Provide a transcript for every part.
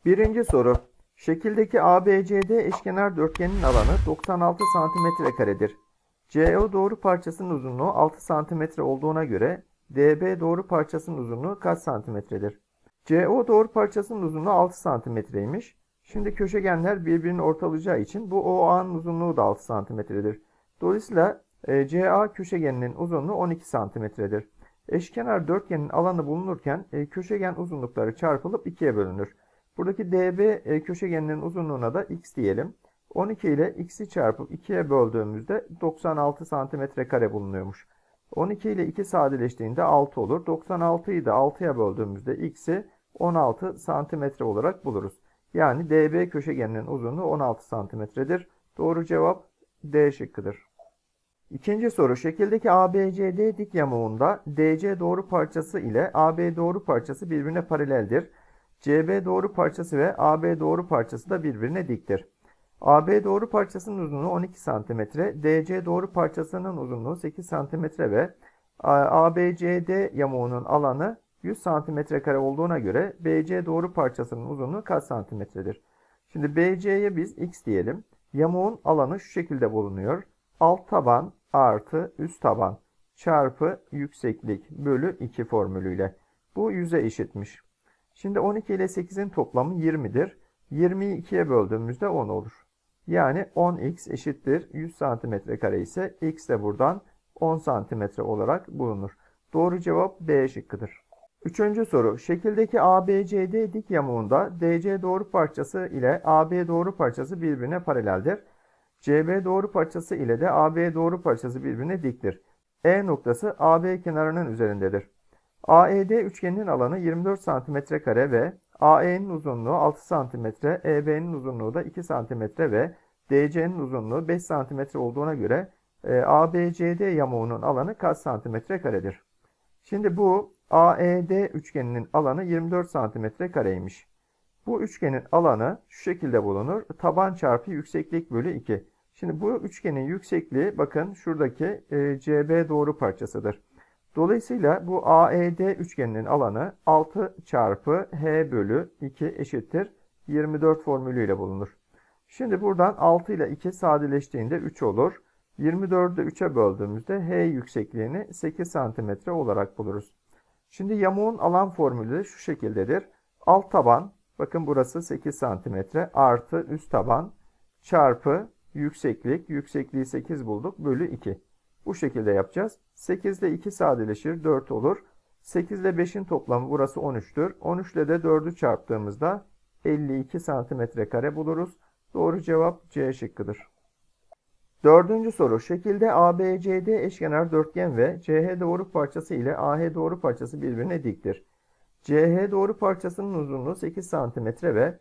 Birinci soru. Şekildeki ABCD eşkenar dörtgenin alanı 96 santimetre karedir. CO doğru parçasının uzunluğu 6 santimetre olduğuna göre DB doğru parçasının uzunluğu kaç santimetredir? CO doğru parçasının uzunluğu 6 santimetreymiş. Şimdi köşegenler birbirini ortalayacağı için bu OA'nın uzunluğu da 6 santimetredir. Dolayısıyla CA köşegeninin uzunluğu 12 santimetredir. Eşkenar dörtgenin alanı bulunurken köşegen uzunlukları çarpılıp 2'ye bölünür. Buradaki DB köşegeninin uzunluğuna da x diyelim. 12 ile x'i çarpıp 2'ye böldüğümüzde 96 santimetre kare bulunuyormuş. 12 ile 2 sadeleştiğinde 6 olur. 96'yı da 6'ya böldüğümüzde x'i 16 santimetre olarak buluruz. Yani DB köşegeninin uzunluğu 16 santimetredir. Doğru cevap D şıkkıdır. İkinci soru. Şekildeki ABCD dik yamuğunda DC doğru parçası ile AB doğru parçası birbirine paraleldir. CB doğru parçası ve AB doğru parçası da birbirine diktir. AB doğru parçasının uzunluğu 12 cm, DC doğru parçasının uzunluğu 8 cm ve ABCD yamuğunun alanı 100 cm² olduğuna göre BC doğru parçasının uzunluğu kaç santimetredir? Şimdi BC'ye biz x diyelim. Yamuğun alanı şu şekilde bulunuyor. Alt taban artı üst taban çarpı yükseklik bölü 2 formülüyle. Bu 100'e eşitmiş. Şimdi 12 ile 8'in toplamı 20'dir. 20'yi 2'ye böldüğümüzde 10 olur. Yani 10x eşittir 100 cm² ise x de buradan 10 cm olarak bulunur. Doğru cevap B şıkkıdır. Üçüncü soru. Şekildeki ABCD dik yamuğunda DC doğru parçası ile AB doğru parçası birbirine paraleldir. CB doğru parçası ile de AB doğru parçası birbirine diktir. E noktası AB kenarının üzerindedir. AED üçgeninin alanı 24 cm² ve AE'nin uzunluğu 6 cm, EB'nin uzunluğu da 2 cm ve DC'nin uzunluğu 5 cm olduğuna göre ABCD yamuğunun alanı kaç santimetrekaredir? Şimdi bu AED üçgeninin alanı 24 santimetrekareymiş. Bu üçgenin alanı şu şekilde bulunur. Taban çarpı yükseklik bölü 2. Şimdi bu üçgenin yüksekliği bakın şuradaki CB doğru parçasıdır. Dolayısıyla bu AED üçgeninin alanı 6 çarpı H bölü 2 eşittir 24 formülüyle bulunur. Şimdi buradan 6 ile 2 sadeleştiğinde 3 olur. 24'ü 3'e böldüğümüzde H yüksekliğini 8 cm olarak buluruz. Şimdi yamuğun alan formülü de şu şekildedir. Alt taban, bakın burası 8 cm artı üst taban çarpı yükseklik, yüksekliği 8 bulduk bölü 2. Bu şekilde yapacağız. 8 ile 2 sadeleşir 4 olur. 8 ile 5'in toplamı burası 13'tür. 13 ile de 4'ü çarptığımızda 52 santimetre buluruz. Doğru cevap C şıkkıdır. Dördüncü soru. Şekilde ABCD eşkenar dörtgen ve CH doğru parçası ile AH doğru parçası birbirine diktir. CH doğru parçasının uzunluğu 8 cm ve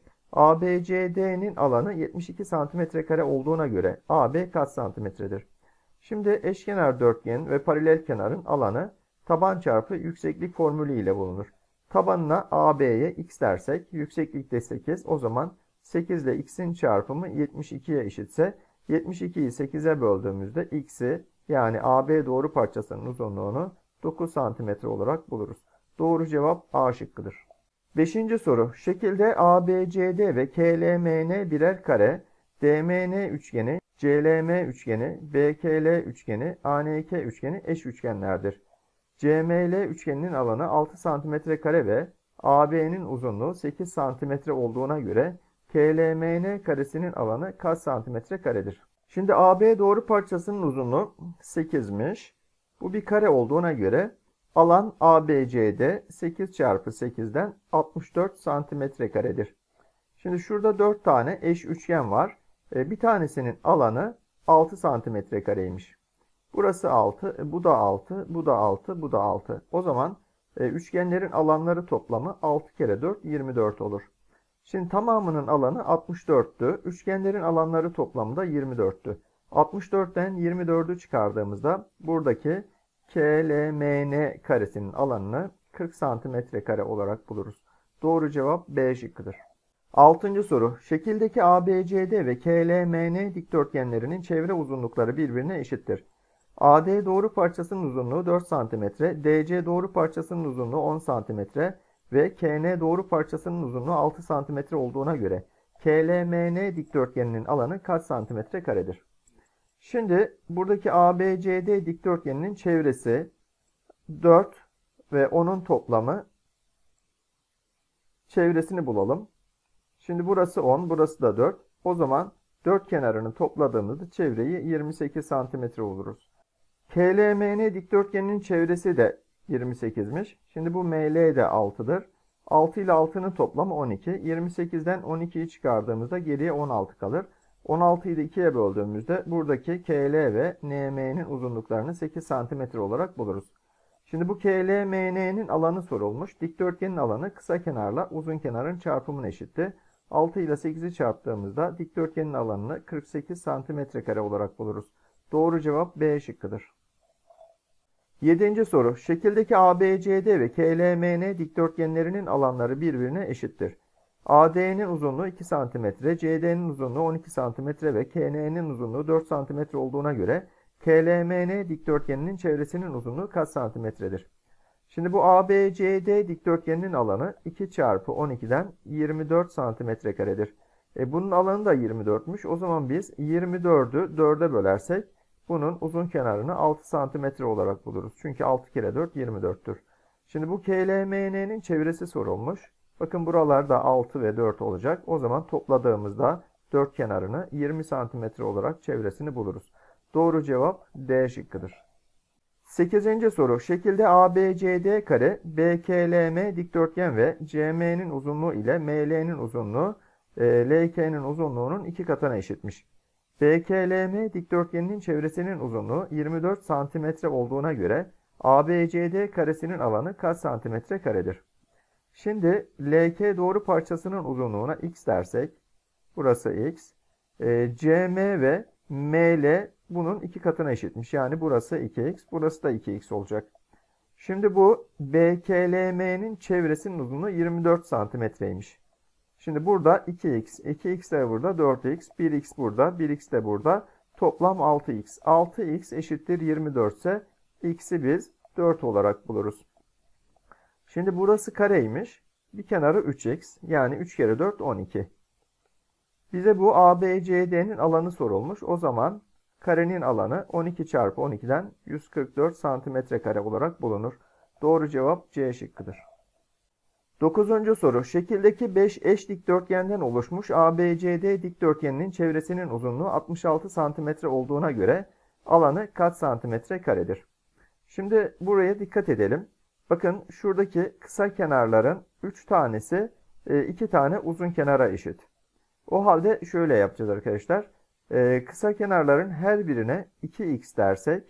ABCD'nin alanı 72 cm² olduğuna göre AB kaç santimetredir? Şimdi eşkenar dörtgen ve paralel kenarın alanı taban çarpı yükseklik formülü ile bulunur. Tabanına AB'ye x dersek yükseklikte 8, o zaman 8 ile x'in çarpımı 72'ye eşitse 72'yi 8'e böldüğümüzde x'i yani AB doğru parçasının uzunluğunu 9 cm olarak buluruz. Doğru cevap A şıkkıdır. Beşinci soru. Şekilde ABCD ve KLMN birer kare, DMN üçgeni, CLM üçgeni, BKL üçgeni, ANK üçgeni eş üçgenlerdir. CML üçgeninin alanı 6 cm² ve AB'nin uzunluğu 8 cm olduğuna göre KLMN karesinin alanı kaç santimetrekaredir? Şimdi AB doğru parçasının uzunluğu 8'miş. Bu bir kare olduğuna göre alan ABCD 8 çarpı 8'den 64 santimetrekaredir. Şimdi şurada 4 tane eş üçgen var. Bir tanesinin alanı 6 santimetrekareymiş. Burası 6, bu da 6, bu da 6, bu da 6. O zaman üçgenlerin alanları toplamı 6 kere 4, 24 olur. Şimdi tamamının alanı 64'tü. Üçgenlerin alanları toplamı da 24'tü. 64'ten 24'ü çıkardığımızda buradaki KLMN karesinin alanını 40 santimetrekare olarak buluruz. Doğru cevap B şıkkıdır. Altıncı soru. Şekildeki ABCD ve KLMN dikdörtgenlerinin çevre uzunlukları birbirine eşittir. AD doğru parçasının uzunluğu 4 cm, DC doğru parçasının uzunluğu 10 cm, ve KN doğru parçasının uzunluğu 6 cm olduğuna göre KLMN dikdörtgeninin alanı kaç santimetre karedir? Şimdi buradaki ABCD dikdörtgeninin çevresi 4 ve onun toplamı, çevresini bulalım. Şimdi burası 10, burası da 4. O zaman dört kenarını topladığımızda çevreyi 28 santimetre buluruz. KLMN dikdörtgeninin çevresi de 28'miş. Şimdi bu ML de 6'dır. 6 ile 6'nın toplamı 12. 28'den 12'yi çıkardığımızda geriye 16 kalır. 16'yı da 2'ye böldüğümüzde buradaki KL ve NM'nin uzunluklarını 8 cm olarak buluruz. Şimdi bu KLMN'nin alanı sorulmuş. Dikdörtgenin alanı kısa kenarla uzun kenarın çarpımına eşitti. 6 ile 8'i çarptığımızda dikdörtgenin alanını 48 cm² olarak buluruz. Doğru cevap B şıkkıdır. 7. soru. Şekildeki ABCD ve KLMN dikdörtgenlerinin alanları birbirine eşittir. AD'nin uzunluğu 2 cm, CD'nin uzunluğu 12 cm ve KN'nin uzunluğu 4 cm olduğuna göre KLMN dikdörtgeninin çevresinin uzunluğu kaç santimetredir? Şimdi bu ABCD dikdörtgeninin alanı 2 çarpı 12'den 24 santimetre karedir. Bunun alanı da 24'müş. O zaman biz 24'ü 4'e bölersek bunun uzun kenarını 6 santimetre olarak buluruz. Çünkü 6 kere 4 24'tür. Şimdi bu KLMN'nin çevresi sorulmuş. Bakın buralarda 6 ve 4 olacak. O zaman topladığımızda dört kenarını 20 santimetre olarak çevresini buluruz. Doğru cevap D şıkkıdır. 8. soru. Şekilde ABCD kare, BKLM dikdörtgen ve CM'nin uzunluğu ile ML'nin uzunluğu LK'nin uzunluğunun 2 katına eşitmiş. BKLM dikdörtgeninin çevresinin uzunluğu 24 cm olduğuna göre ABCD karesinin alanı kaç santimetre karedir? Şimdi LK doğru parçasının uzunluğuna x dersek, burası x, CM ve ML bunun 2 katına eşitmiş. Yani burası 2x, burası da 2x olacak. Şimdi bu BKLM'nin çevresinin uzunluğu 24 santimetreymiş. Şimdi burada 2x, 2x de burada 4x, 1x burada, 1x de burada. Toplam 6x. 6x eşittir 24 ise x'i biz 4 olarak buluruz. Şimdi burası kareymiş. Bir kenarı 3x. Yani 3 kere 4 12. Bize bu ABCD'nin alanı sorulmuş. O zaman karenin alanı 12 çarpı 12'den 144 santimetre kare olarak bulunur. Doğru cevap C şıkkıdır. 9. soru. Şekildeki 5 eş dikdörtgenden oluşmuş ABCD dikdörtgeninin çevresinin uzunluğu 66 santimetre olduğuna göre alanı kaç santimetre karedir? Şimdi buraya dikkat edelim. Bakın şuradaki kısa kenarların 3 tanesi 2 tane uzun kenara eşit. O halde şöyle yapacağız arkadaşlar. Kısa kenarların her birine 2x dersek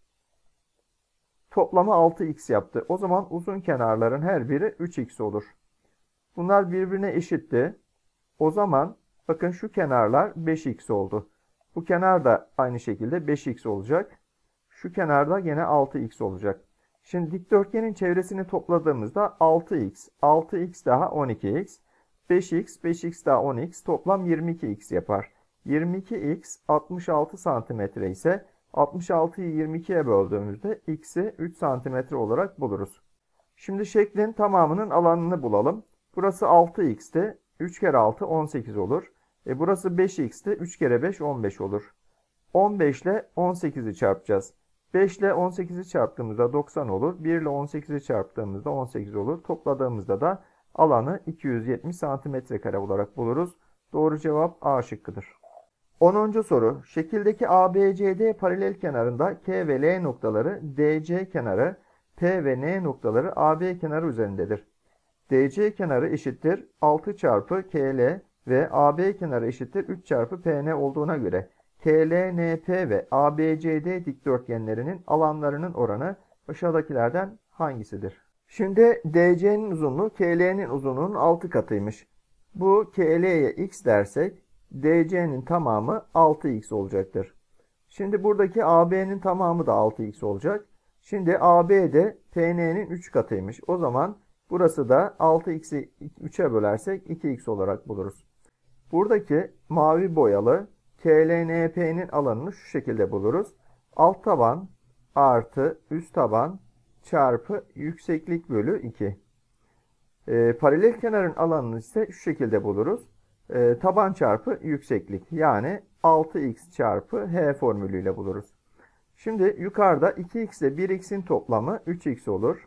toplamı 6x yaptı. O zaman uzun kenarların her biri 3x olur. Bunlar birbirine eşitti. O zaman bakın şu kenarlar 5x oldu. Bu kenar da aynı şekilde 5x olacak. Şu kenarda gene 6x olacak. Şimdi dikdörtgenin çevresini topladığımızda 6x, 6x daha 12x, 5x, 5x daha 10x toplam 22x yapar. 22x 66 santimetre ise 66'yı 22'ye böldüğümüzde x'i 3 santimetre olarak buluruz. Şimdi şeklin tamamının alanını bulalım. Burası 6x'ti. 3 kere 6 18 olur. Burası 5x'ti. 3 kere 5 15 olur. 15 ile 18'i çarpacağız. 5 ile 18'i çarptığımızda 90 olur. 1 ile 18'i çarptığımızda 18 olur. Topladığımızda da alanı 270 santimetre kare olarak buluruz. Doğru cevap A şıkkıdır. 10. soru. Şekildeki ABCD paralel kenarında K ve L noktaları DC kenarı, P ve N noktaları AB kenarı üzerindedir. DC kenarı eşittir 6 çarpı KL ve AB kenarı eşittir 3 çarpı PN olduğuna göre KLNP ve ABCD dikdörtgenlerinin alanlarının oranı aşağıdakilerden hangisidir? Şimdi DC'nin uzunluğu KL'nin uzunluğunun 6 katıymış. Bu KL'ye x dersek DC'nin tamamı 6x olacaktır. Şimdi buradaki AB'nin tamamı da 6x olacak. Şimdi AB de PN'nin 3 katıymış. O zaman burası da 6x'i 3'e bölersek 2x olarak buluruz. Buradaki mavi boyalı KLNP'nin alanını şu şekilde buluruz. Alt taban artı üst taban çarpı yükseklik bölü 2. Paralel kenarın alanını ise şu şekilde buluruz. Taban çarpı yükseklik, yani 6x çarpı h formülüyle buluruz. Şimdi yukarıda 2x ile 1x'in toplamı 3x olur.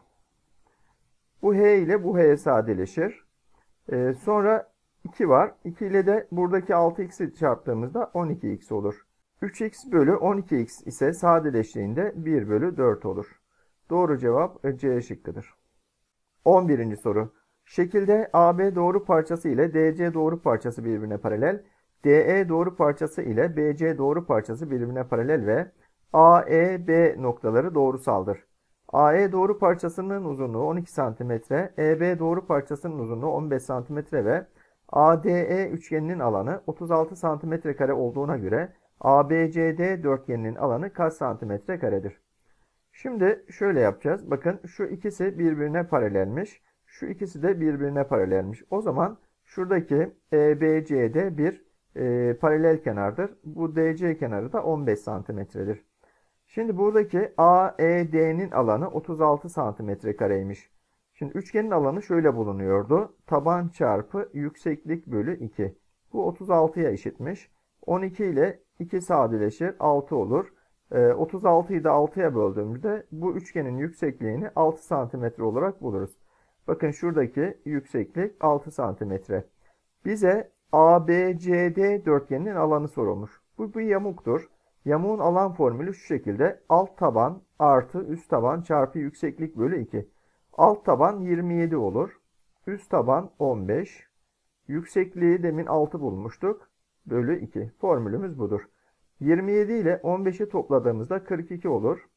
Bu h ile bu h sadeleşir. Sonra 2 var. 2 ile de buradaki 6x'i çarptığımızda 12x olur. 3x bölü 12x ise sadeleştiğinde 1 bölü 4 olur. Doğru cevap C şıkkıdır. 11. soru. Şekilde AB doğru parçası ile DC doğru parçası birbirine paralel, DE doğru parçası ile BC doğru parçası birbirine paralel ve AEB noktaları doğrusaldır. AE doğru parçasının uzunluğu 12 cm, EB doğru parçasının uzunluğu 15 cm ve ADE üçgeninin alanı 36 cm olduğuna göre ABCD dörtgeninin alanı kaç santimetre karedir? Şimdi şöyle yapacağız. Bakın şu ikisi birbirine paralelmiş. Şu ikisi de birbirine paralelmiş. O zaman şuradaki EBCD bir paralel kenardır. Bu DC kenarı da 15 santimetredir. Şimdi buradaki AED'nin alanı 36 santimetre kareymiş. Şimdi üçgenin alanı şöyle bulunuyordu. Taban çarpı yükseklik bölü 2. Bu 36'ya eşitmiş. 12 ile 2 sadeleşir, 6 olur. 36'yı da 6'ya böldüğümüzde bu üçgenin yüksekliğini 6 santimetre olarak buluruz. Bakın şuradaki yükseklik 6 santimetre. Bize ABCD dörtgeninin alanı sorulmuş. Bu bir yamuktur. Yamuğun alan formülü şu şekilde: alt taban artı üst taban çarpı yükseklik bölü 2. Alt taban 27 olur. Üst taban 15. Yüksekliği demin 6 bulmuştuk. Bölü 2. Formülümüz budur. 27 ile 15'i topladığımızda 42 olur.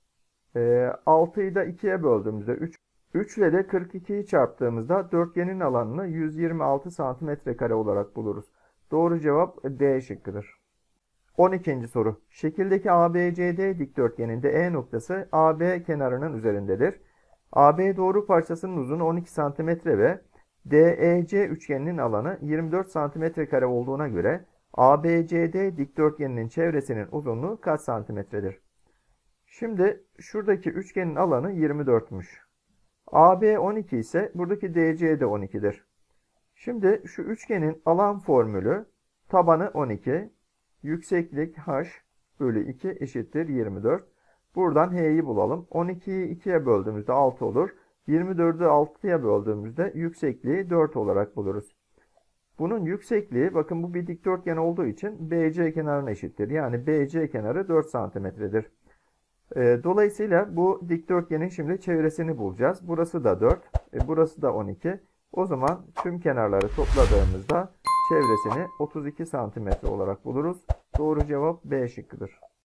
6'yı da 2'ye böldüğümüzde 3. 3 ile de 42'yi çarptığımızda dörtgenin alanını 126 cm² olarak buluruz. Doğru cevap D şıkkıdır. 12. soru. Şekildeki ABCD dikdörtgeninde E noktası AB kenarının üzerindedir. AB doğru parçasının uzunluğu 12 cm ve DEC üçgeninin alanı 24 cm² olduğuna göre ABCD dikdörtgeninin çevresinin uzunluğu kaç santimetredir? Şimdi şuradaki üçgenin alanı 24'müş. AB 12 ise buradaki DC de 12'dir. Şimdi şu üçgenin alan formülü tabanı 12, yükseklik h bölü 2 eşittir 24. Buradan h'yi bulalım. 12'yi 2'ye böldüğümüzde 6 olur. 24'ü 6'ya böldüğümüzde yüksekliği 4 olarak buluruz. Bunun yüksekliği, bakın bu bir dikdörtgen olduğu için BC kenarına eşittir. Yani BC kenarı 4 santimetredir. Dolayısıyla bu dikdörtgenin şimdi çevresini bulacağız. Burası da 4, burası da 12. O zaman tüm kenarları topladığımızda çevresini 32 santimetre olarak buluruz. Doğru cevap B şıkkıdır.